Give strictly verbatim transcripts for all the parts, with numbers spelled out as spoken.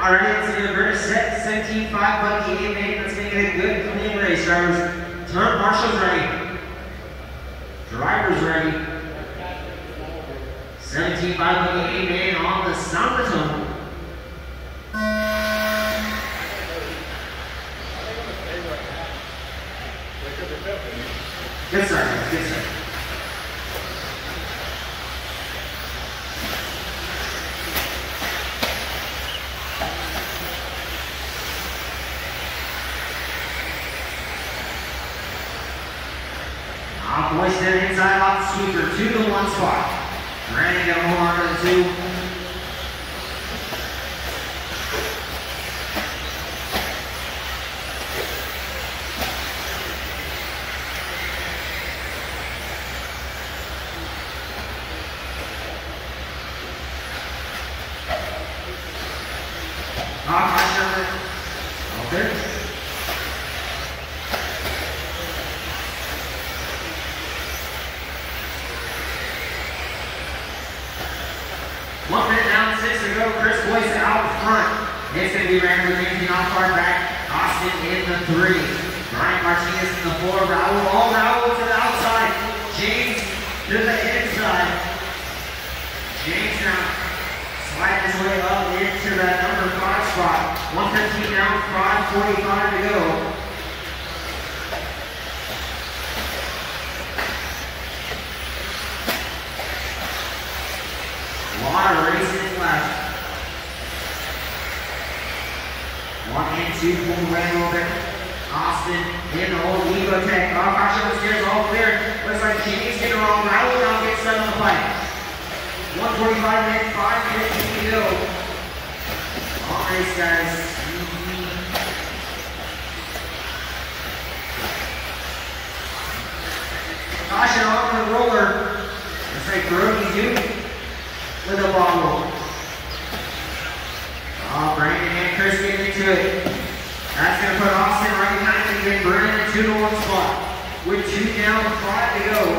Alright, let's get a verdict set. seventeen five, Bucky eight man. Let's make it a good, clean race. Drivers, turn marshals ready. Drivers ready. seventeen five, Bucky eight man on the Sombratone. Good start, guys. Good start. Off boy stand inside off the sweeper, two to one spot. Brandon got a hold on to the two. Off my shoulder. Okay. One minute down, six to go. Chris Boyce out front. It's going to be ran with Anthony off hard back. Austin in the three. Brian Martinez in the four. Raul, all Raul to the outside. James to the inside. James now sliding his way up into that number five spot. one fifteen down, five forty-five to go. A lot of races left. One and two, pull away a little bit. Austin in the old Evo Tech. Oh, gosh, the stairs all clear. Looks like James getting wrong. Raul now gets set on the fight. one forty-five minutes, five fifteen to go. All race, guys. Caution on the roller. Looks like Brody Duke with a bottle. Oh, Brandon and Chris getting into it. That's going to put Austin right behind him again. Brandon two to one spot. With two down, five to go.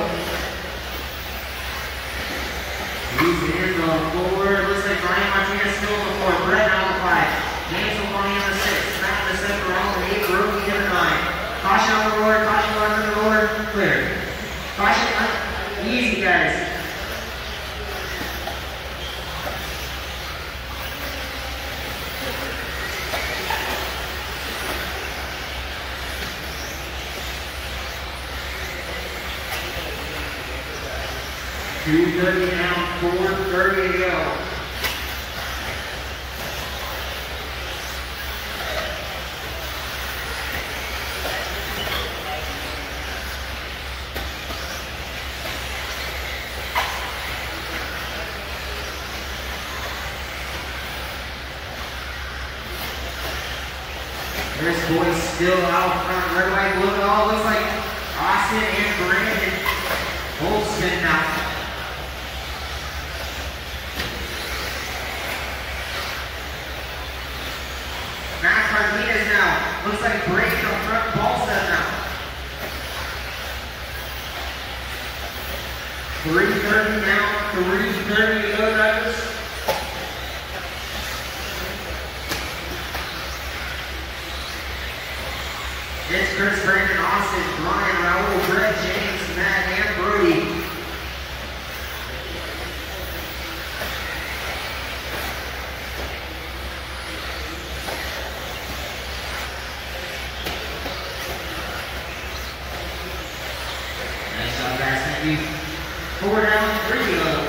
He's in the four. Looks like Brian Martinez still in the four. Brett out the five. James O'Connor on the six. Matt in the seven. Ronald the eight. Brody in the nine. Caution on the roller. Caution on the roller. Clear. Caution on. Easy, guys. two thirty down, four thirty to go. This boy's still out front. Red, white, blue, it all looks like Austin and Brandon both spin out. Max Martinez now. Looks like breaking the front ball set now. three thirty now, three thirty to go, drivers. It's Chris, Brandon, Austin, Brian, Raul, Brett, James, Matt, and Brody. Nice job, guys. Thank you. Four down, three to go.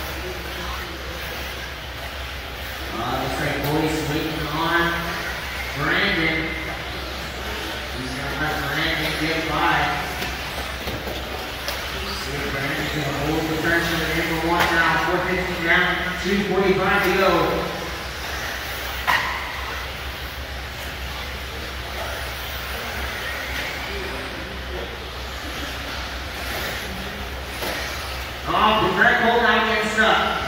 Uh, looks like Boyce waiting on Brandon. He's going to let Brandon get by. See if Brandon can hold the pressure at number one now. four fifteen down, two forty-five to go. Oh, Brett Cole now getting stuck.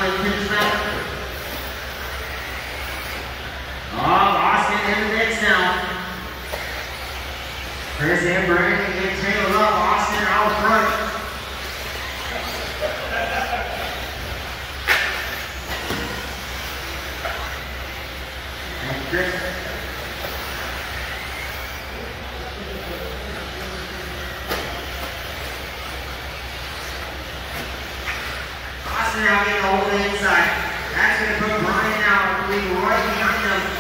let you finish that. Oh, Austin in the mix now. Chris and Brandon get tangled up. Austin out front. And Chris. Austin now getting the whole way inside. That's going to put Brian now leading right behind him.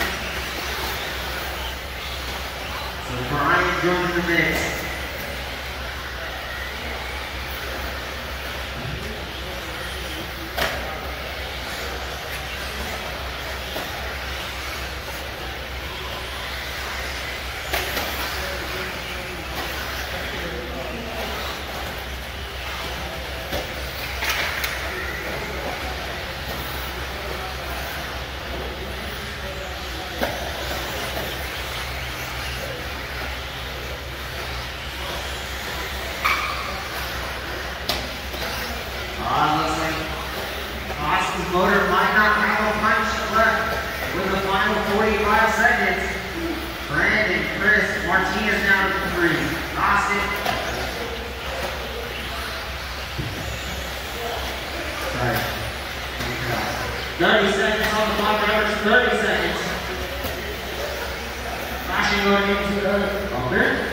So Brian joins the mix. Motor might not have a punch left with the final forty-five seconds. Brandon, Chris, Martinez down to three. Austin. Sorry. thirty seconds on the clock, average thirty seconds. Flashing going into the bumper.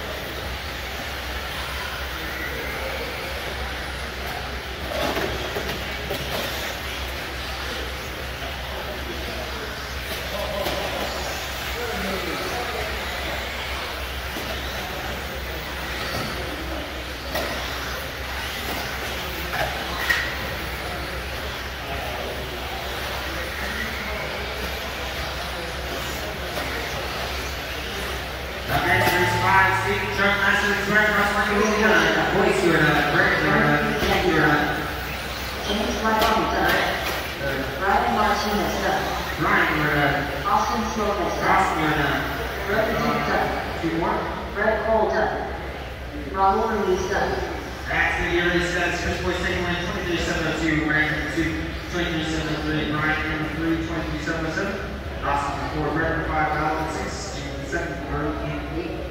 Stephen Truck Master is right across like a little gun. Voice you're a Brent, you're a Ken, you're a James Michael done. Brian Martinez done. Brian, you're a Austin Slocum done. Austin, you're a Brett Duke done. two more. Brett Cole done. Raul Ruiz done. That's the yearly stats. Chris Boyce taking win twenty-three seven oh two. Brandon two, twenty-three seven oh three. Brian in the three, twenty-three seven oh seven. Austin four. Brett five, Allen six, and seven, Burke in eight.